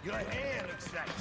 Your hand looks like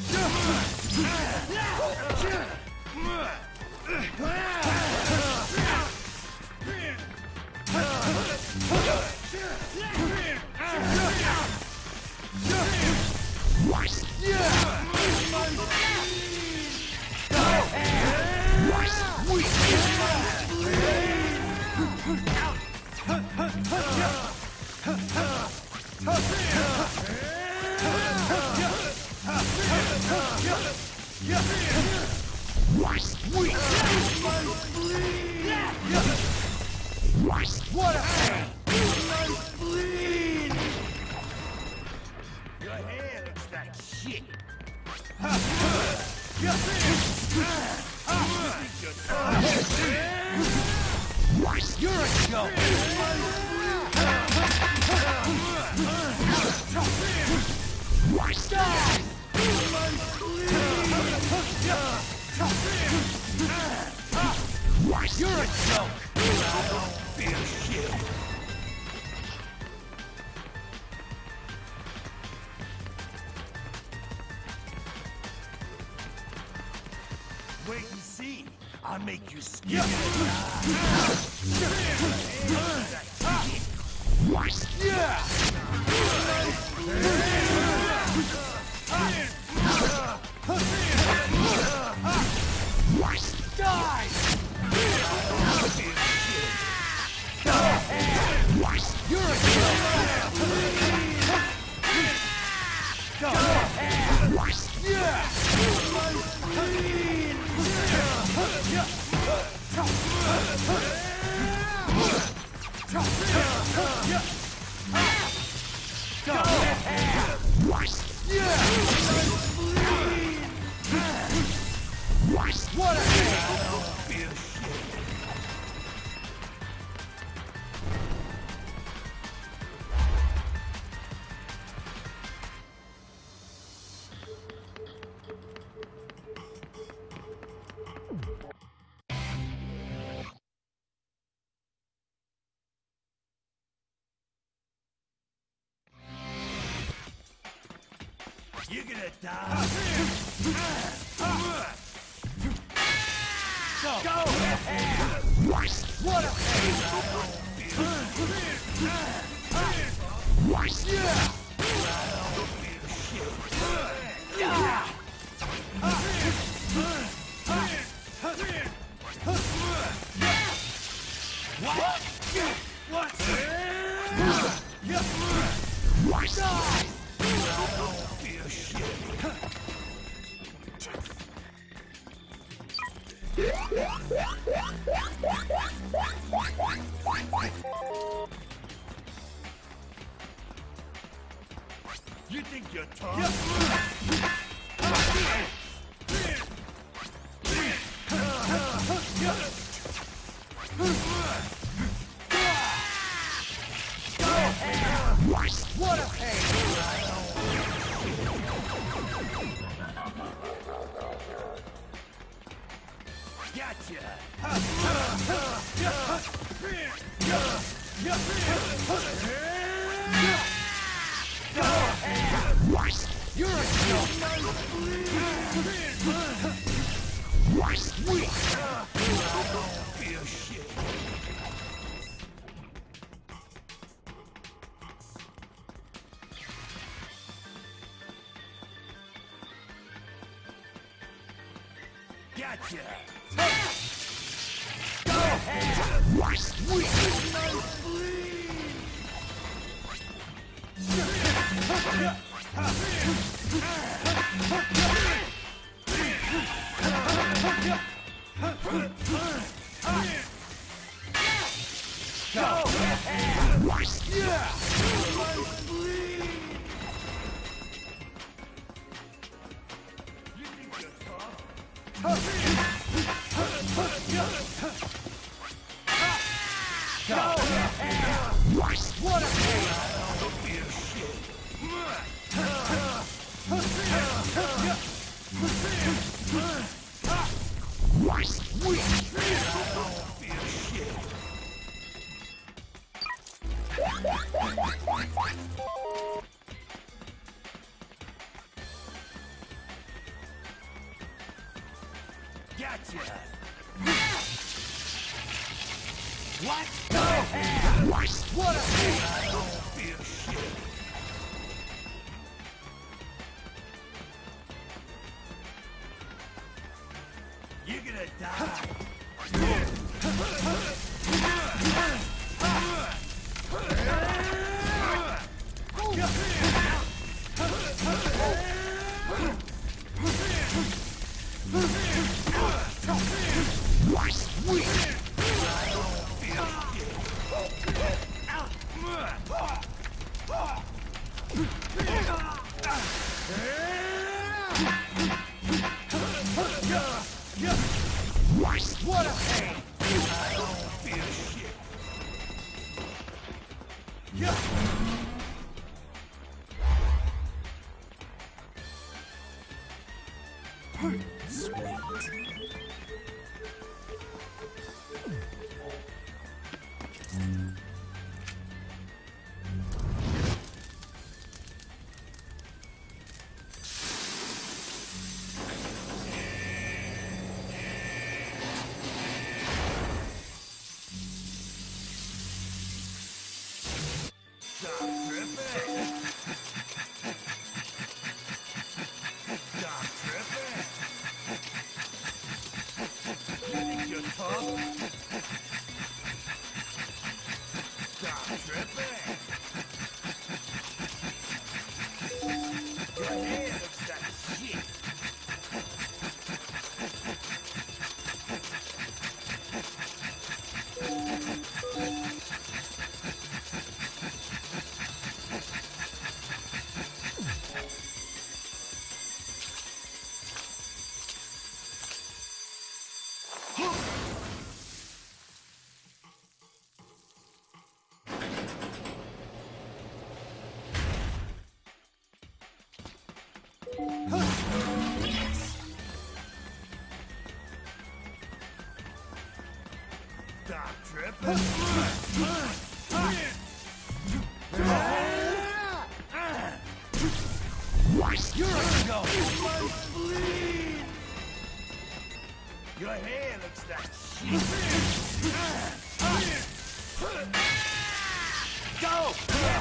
what a hand! Nice bleed! Your hand looks like shit. You're a joke! You're a joke! I don't feel shit. Wait and see. I'll make you scared. Die! You're a what a You're gonna die. Go ahead. What a You think you're tough? What a pain! Gotcha! You're a joke! Sweet! Feel shit. Gotcha! Go ahead! Sweet! Go ahead! You think you're tough? Go ahead! What a pain! Don't feel shit. Gotcha! What? Go ahead! What a thing! I don't feel shit. You're gonna die. What a pain! I don't feel shit. Sweet. Stop tripping. You're a go. Bleed. Your hair looks like shit. Go.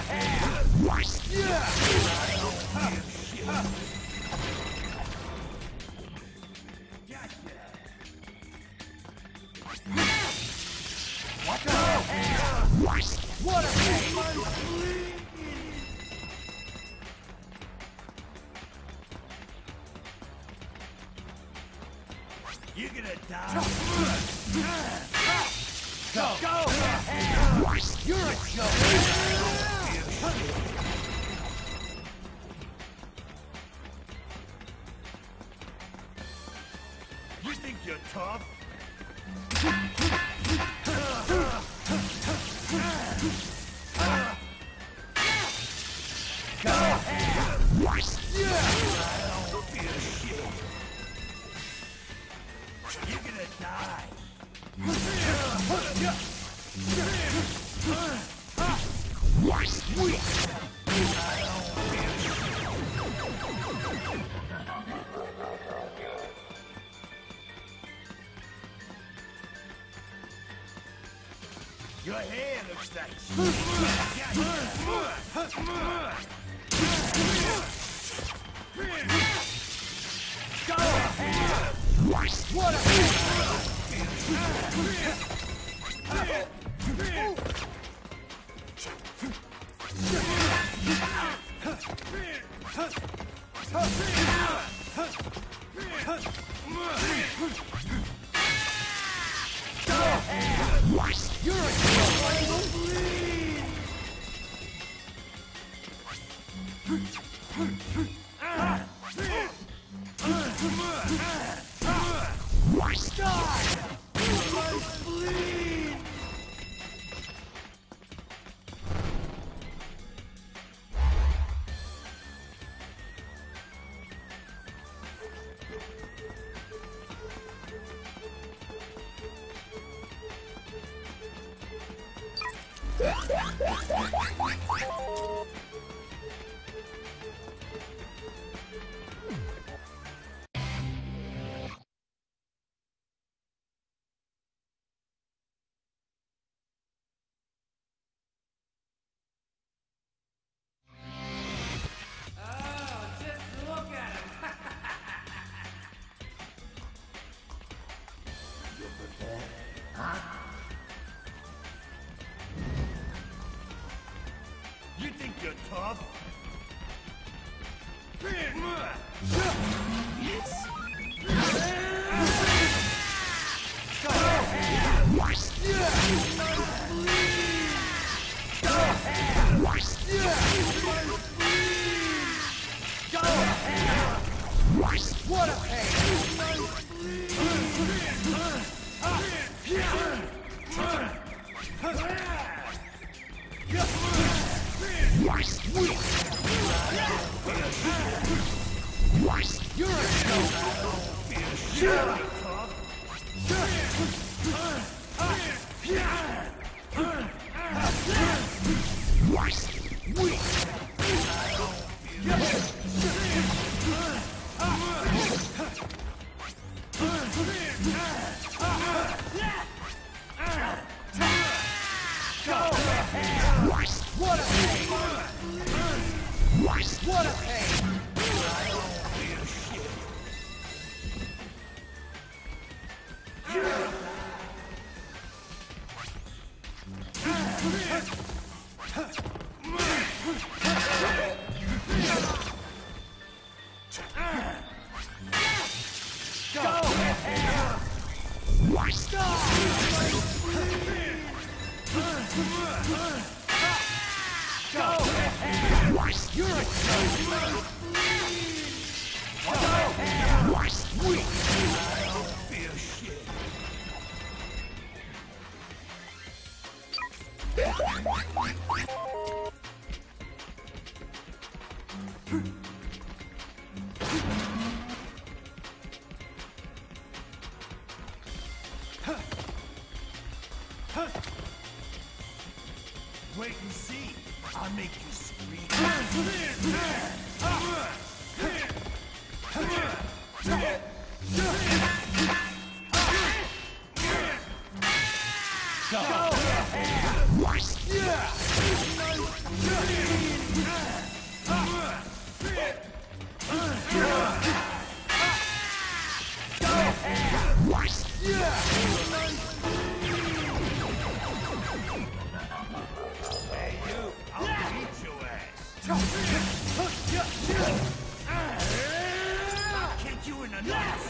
What the hell? What a pain! You're gonna die. Go! Go! You're a joke! You think you're tough? Go ahead! I don't feel shit. You're gonna die. Your hair looks like Go ahead! What Go ahead! You're a You tough? What a pain! You're a joke! What a pain! What a pain! You're a joke! Wait and see. I'll make you scream. Hey, you. I'll beat your ass. I'll kick you in the nuts.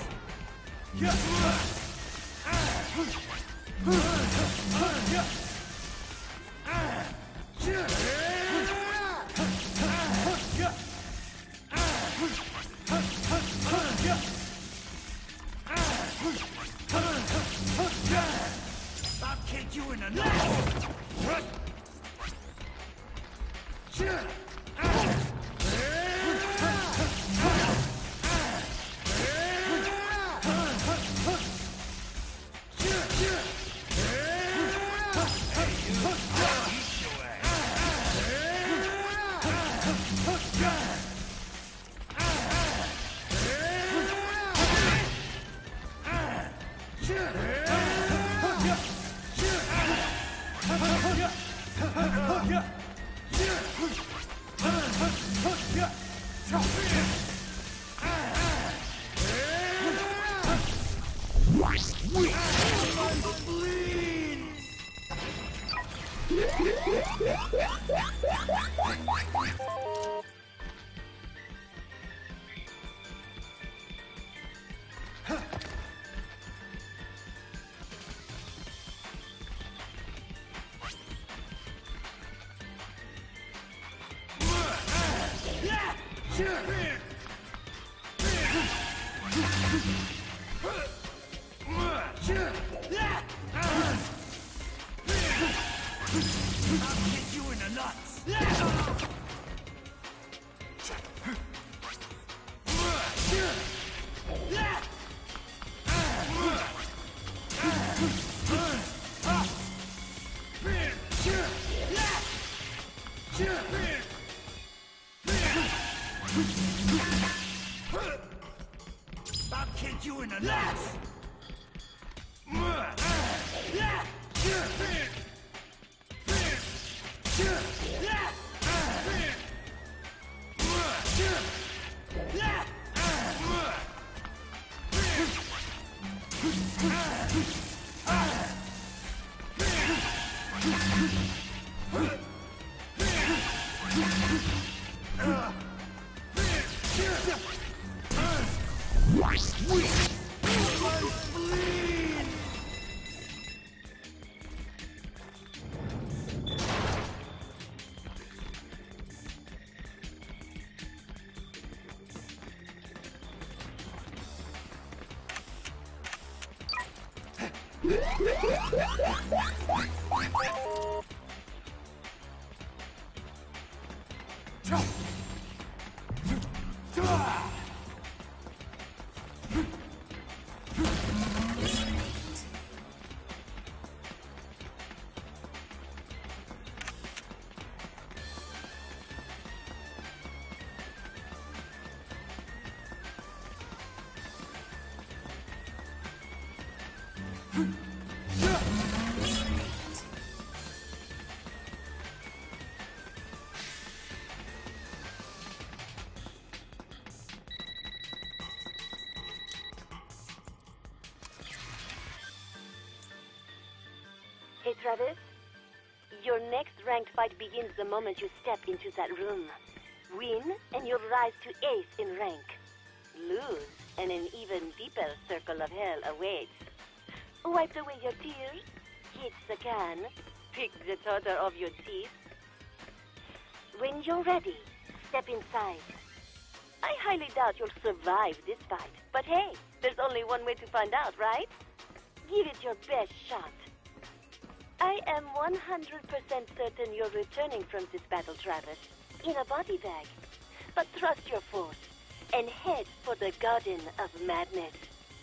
I'll kick you in the nuts. I'll kick you in the nuts. I'll kick you in the nuts. Hey, Travis. Your next ranked fight begins the moment you step into that room. Win, and you'll rise to ace in rank. Lose, and an even deeper circle of hell awaits. Wipe away your tears, hit the can, pick the total of your teeth. When you're ready, step inside. I highly doubt you'll survive this fight, but hey, there's only one way to find out, right? Give it your best shot. I am 100% certain you're returning from this battle, Travis, in a body bag. But trust your force, and head for the Garden of Madness.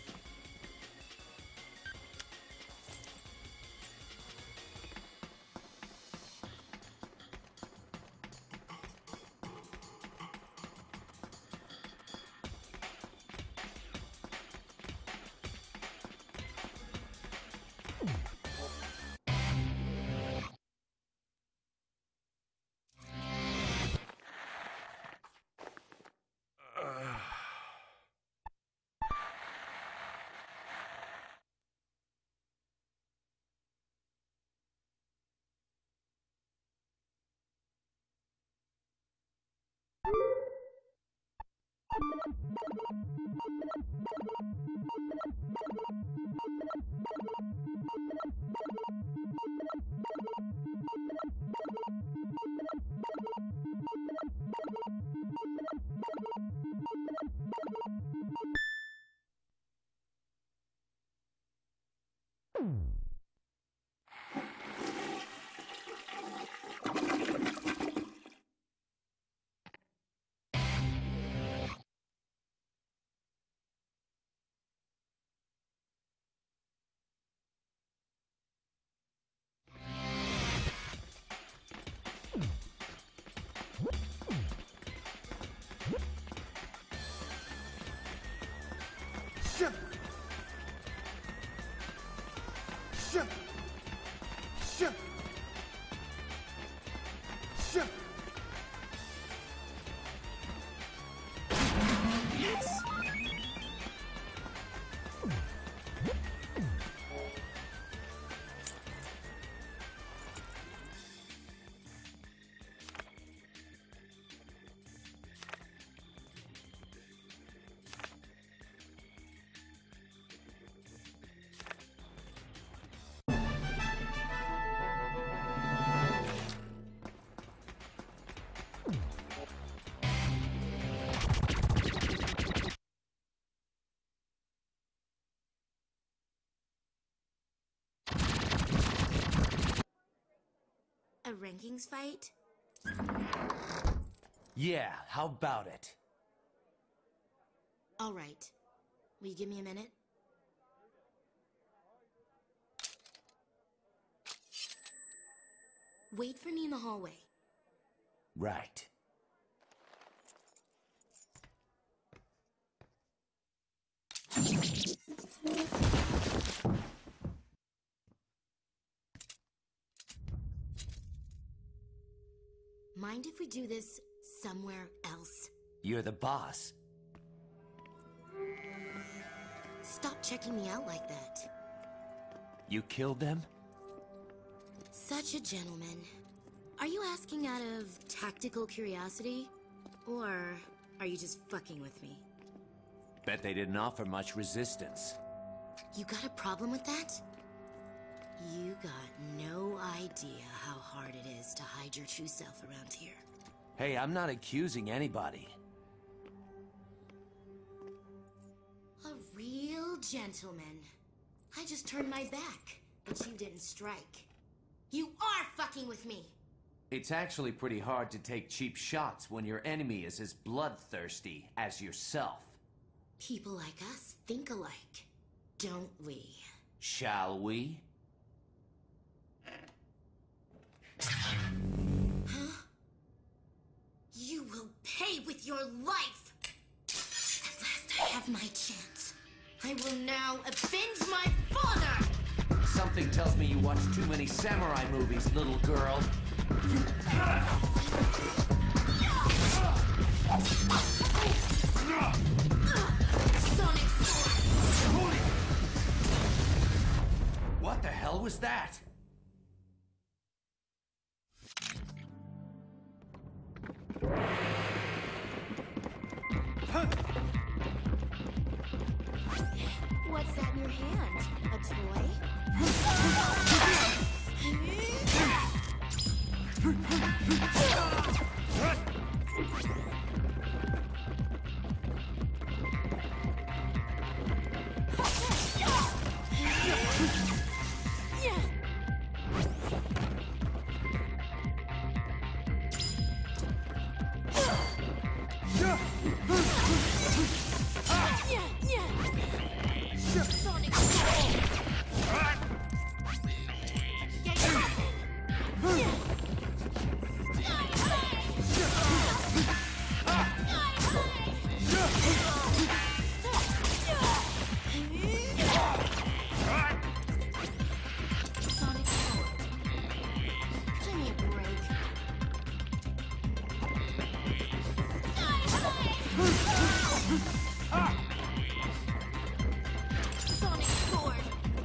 A rankings fight? Yeah, how about it? All right. Will you give me a minute? Wait for me in the hallway. Right. Mind if we do this somewhere else? You're the boss. Stop checking me out like that. You killed them? Such a gentleman. Are you asking out of tactical curiosity? Or are you just fucking with me? Bet they didn't offer much resistance. You got a problem with that? You got no idea how hard it is to hide your true self around here. Hey, I'm not accusing anybody. A real gentleman. I just turned my back, but you didn't strike. You are fucking with me! It's actually pretty hard to take cheap shots when your enemy is as bloodthirsty as yourself. People like us think alike, don't we? Shall we? Huh? You will pay with your life! At last I have my chance. I will now avenge my father! Something tells me you watch too many samurai movies, little girl. Sonic Sword! What the hell was that? What's that in your hand? A toy? Sonic Sword! Sonic Sword. Give me a break. Sonic Sword.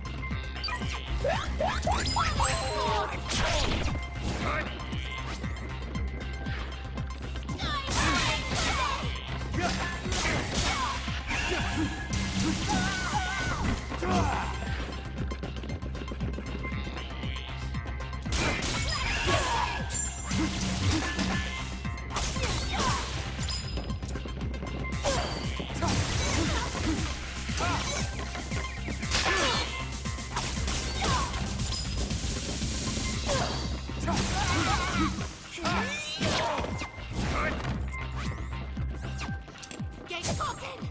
Get cooking!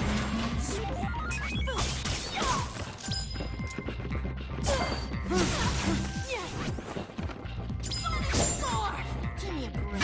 Sonic Sword! Give me a break.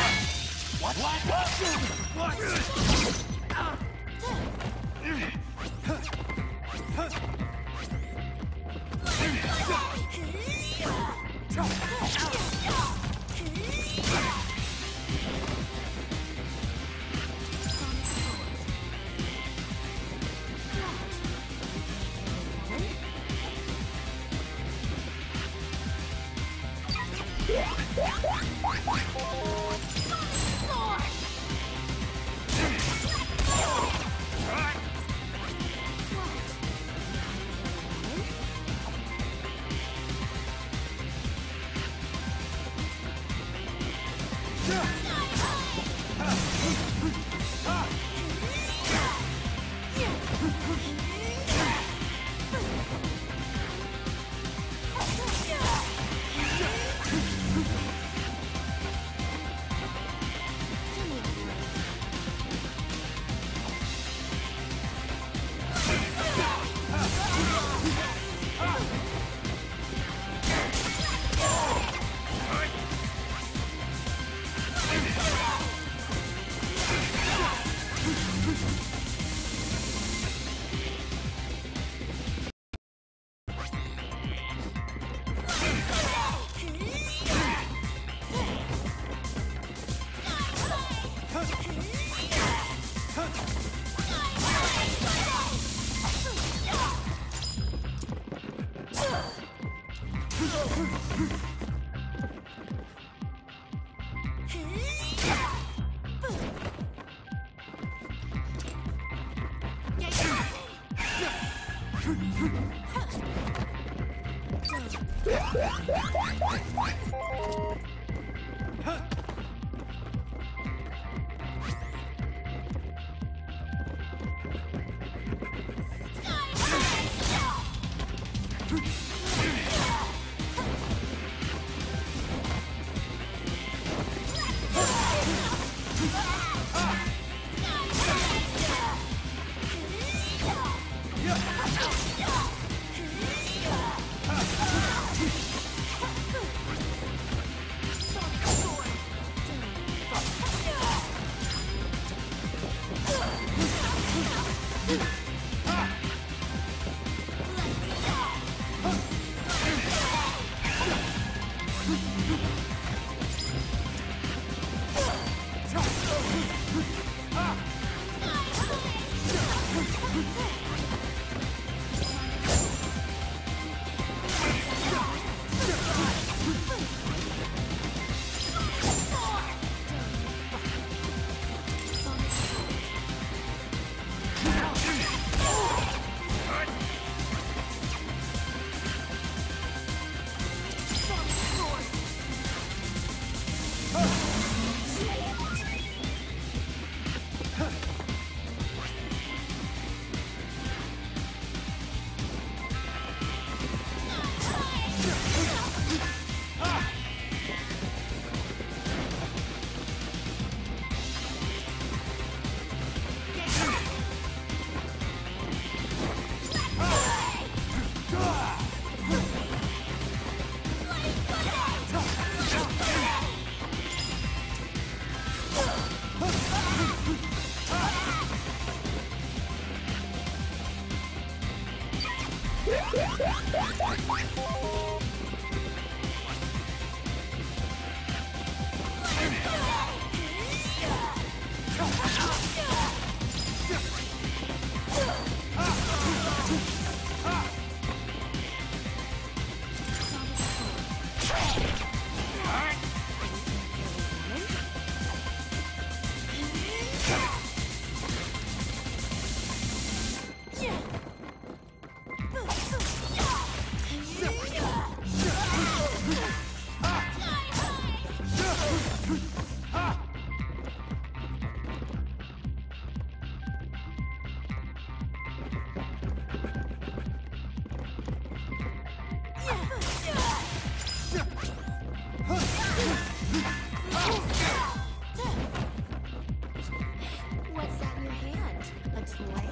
What's that in your hand? A toy?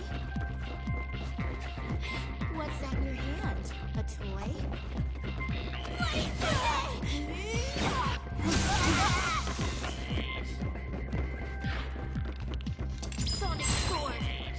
What's that in your hand? A toy? Sonic Sword!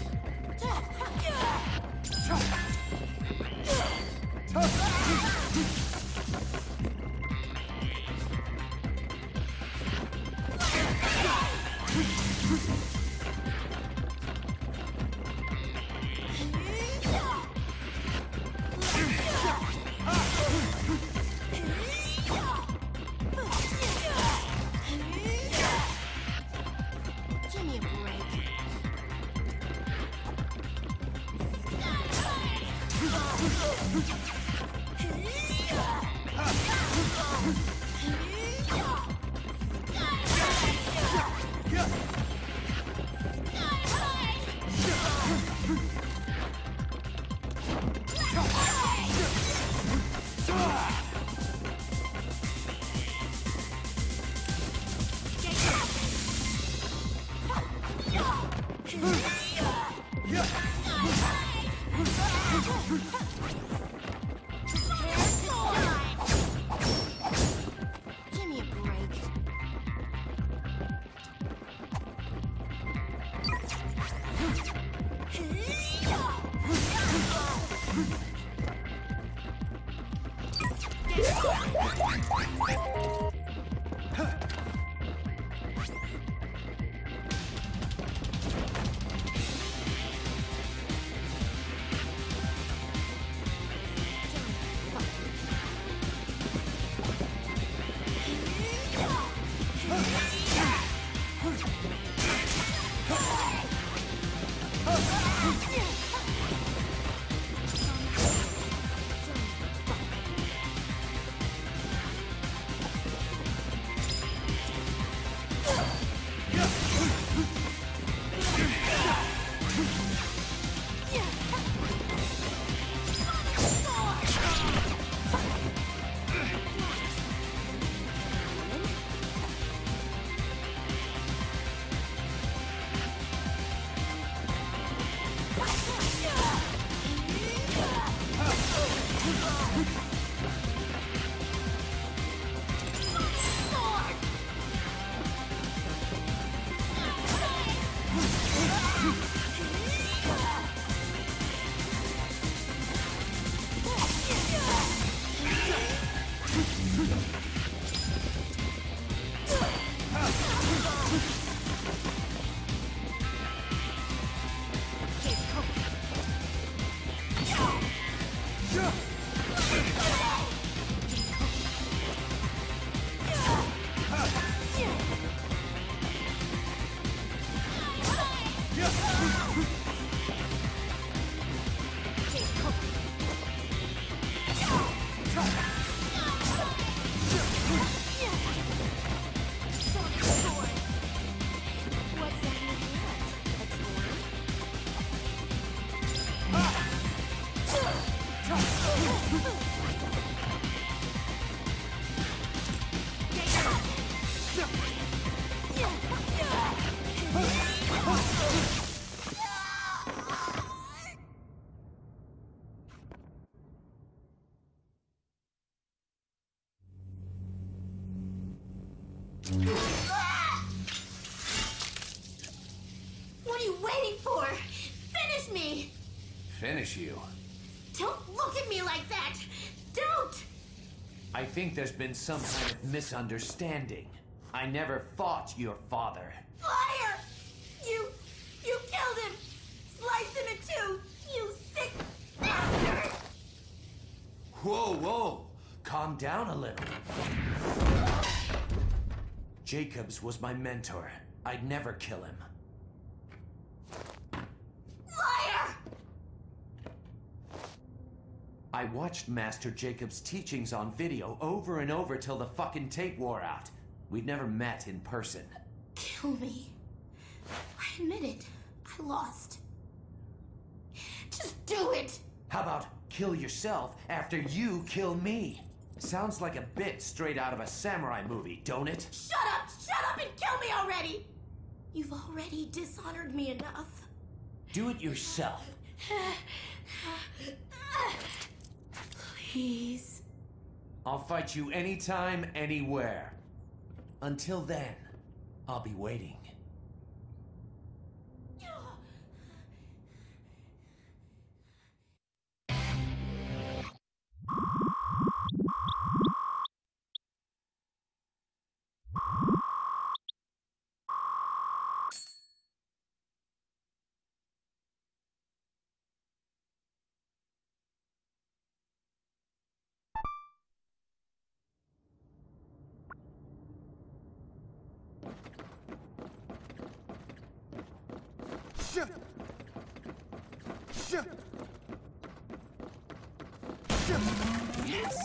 Give me a break. Give me a break. What are you waiting for? Finish me! Finish you? Don't look at me like that! Don't! I think there's been some kind of misunderstanding. I never fought your father. Liar! You killed him! Sliced him in two! You sick bastard! Whoa, whoa! Calm down a little. Jacobs was my mentor. I'd never kill him. Liar! I watched Master Jacobs' teachings on video over and over till the fucking tape wore out. We'd never met in person. Kill me. I admit it. I lost. Just do it! How about kill yourself after you kill me? Sounds like a bit straight out of a samurai movie, don't it? Shut up! Shut up and kill me already! You've already dishonored me enough. Do it yourself. Please. I'll fight you anytime, anywhere. Until then, I'll be waiting. Shit! Shit! Shit! Yes!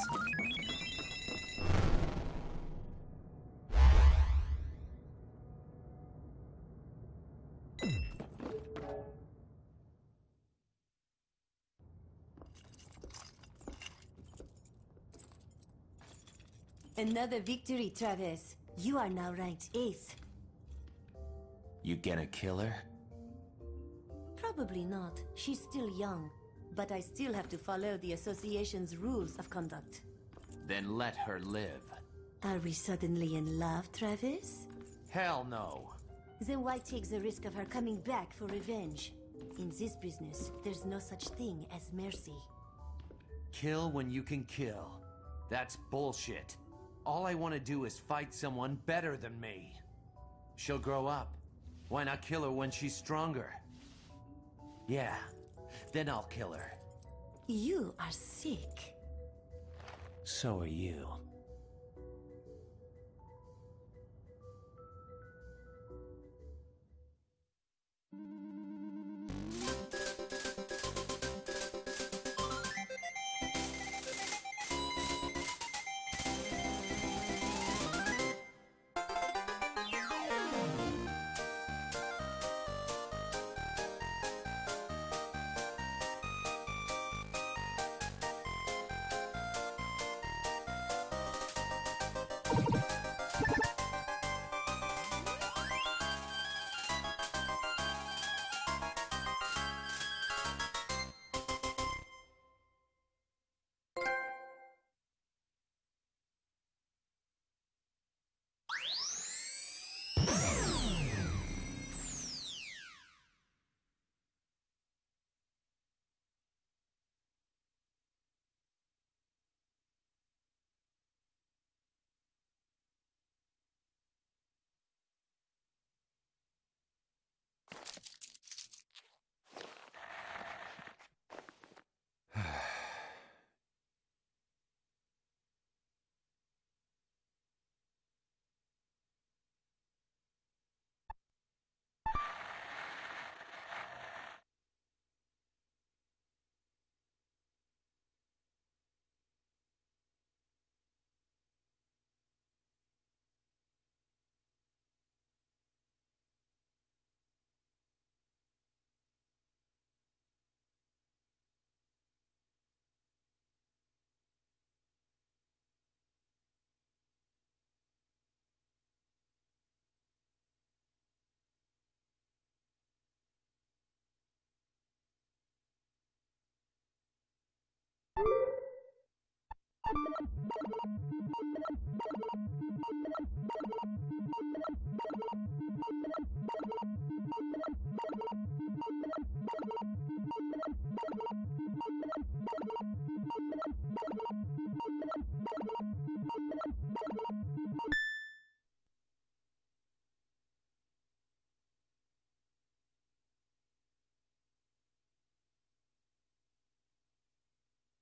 Another victory, Travis. You are now ranked 8th. You gonna kill her? Probably not. She's still young. But I still have to follow the association's rules of conduct. Then let her live. Are we suddenly in love, Travis? Hell no. Then why take the risk of her coming back for revenge? In this business, there's no such thing as mercy. Kill when you can kill. That's bullshit. All I want to do is fight someone better than me. She'll grow up. Why not kill her when she's stronger? Yeah, then I'll kill her. You are sick. So are you.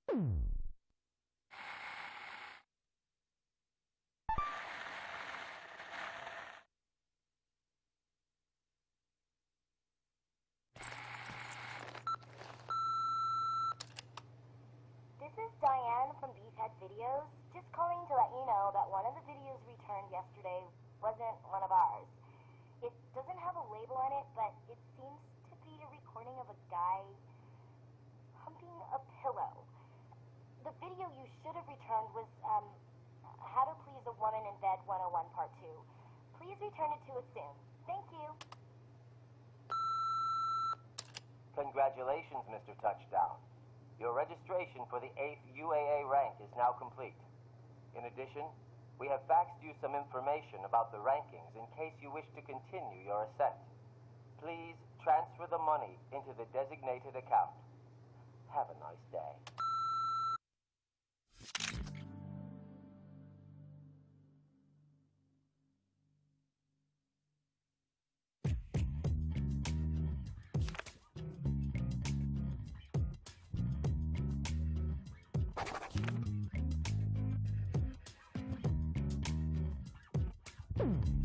This is Diane from Beefhead Videos. Just calling to let you know that one of the videos returned yesterday wasn't one of ours. It doesn't have a label on it, but it seems to be a recording of a guy humping a pillow. The video you should have returned was, How to Please a Woman in Bed 101 Part 2. Please return it to us soon. Thank you. Congratulations, Mr. Touchdown. Your registration for the 8th UAA rank is now complete. In addition, we have faxed you some information about the rankings in case you wish to continue your ascent. Please transfer the money into the designated account. Have a nice day. Hmm.